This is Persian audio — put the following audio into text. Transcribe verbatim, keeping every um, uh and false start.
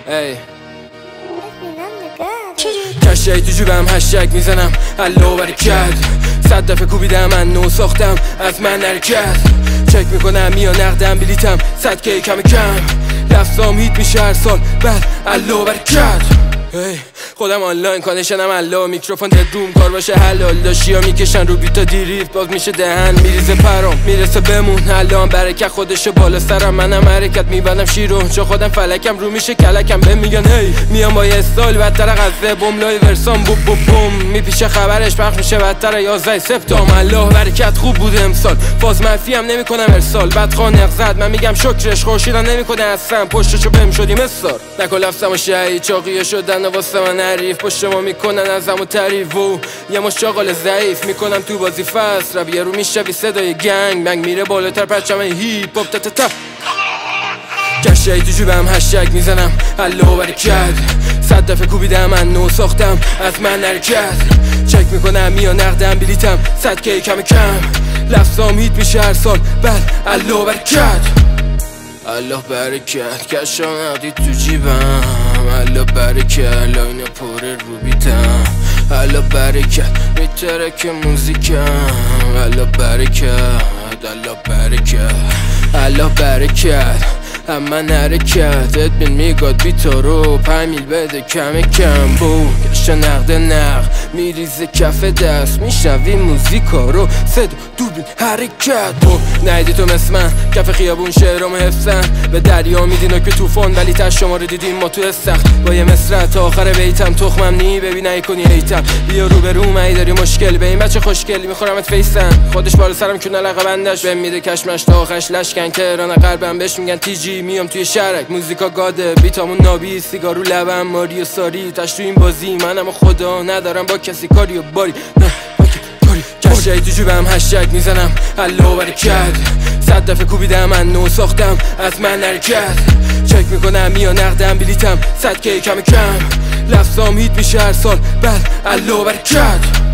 ای کشی تو جیبم هشتگ میزنم الله برکت. صد دفعه کوبیدم من نو ساختم از من نرکت. چک میکنم یا نقدم بلیتم صد که کم کم. لفظام هیت میشه هر سال بعد الله برکت. ای خودم آنلاین کانشنم الله میکروفون ددوم کار باشه حلال. داشتی ها میکشن رو بیتا دیریف باز میشه دهن میریزه پرام میرسه بمون. الان برکت خودشه بالا سرم منم حرکت میبندم شیرو چون خودم فلکم رو میشه کلکم به میگن هی میام با یه استایل بدتر غزه بملای ورسان بوم بوم بوم میپیشه خبرش پخش میشه بدتر یازده سپتامبر. الله برکت خوب بوده امسال باز منفی هم نمیکنم ارسال بعد خانق زد من میگم شکرش خورشیدم نمیکنه اصلا پشتشو بهم شدیم استار نکن لفظمو شهید چاقیه شدن واسه من حریف پشت ما میکنن ازمو تعریف و یه مشاغل ضعیف میکنم تو بازی فست رویه رو میشوی صدای گنگ بنگ میره بالاتر پرچم هیپ هاپ تا تا تا. کشی تو جیبم هشتگ میزنم الله برکت. صد دفعه کوبیدم من نو ساختم از من نرکت. چک میکنم یا نقدم بلیتم صد که کم کم. لفظام هیت میشه هر سال بعد الله برکت. الله برکت کشا نقدی تو جیبم الله برکت. لاین پره رو بیتم الله برکت. میترک موزیکم الله برکت. الله برکت الله برکت. اما حرکت ادمین میگاد بیتا رو پمیل بده کم کم بو کشا نقد نق میریزه کف دست میشنوی موزیکا رو صدا دوبین حرکت بو نهیدی تو مثل من کف خیابون شعرامو حفظن به دریا میدین که توفان ولی تش شما رو دیدیم ما تو استخ با یه مصرع تا آخر بیتم تخمم نی ببین نکنی هیتم بیا رو به رو مایی داری مشکل به این بچه خوشگلی میخورمت فیسن خودش بالا سرم کونه لقه بندش بهم میده کشمش تا آخرش لشکن تهران قلبم بهش میگن تیجی میام توی شرک موزیکا گاده بیتامون نابی سیگار رو لبم ماریو ساری تش تو این بازی منم خدا ندارم با کسی کاری و باری نه کشی تو جیبم هشتگ میزنم الله برکت. صد دفعه کوبیدم من نو ساختم از من نرکت. چک میکنم یا نقدم بلیتم صد که کم کم. لفظام هیت میشه هر سال بعد الله برکت.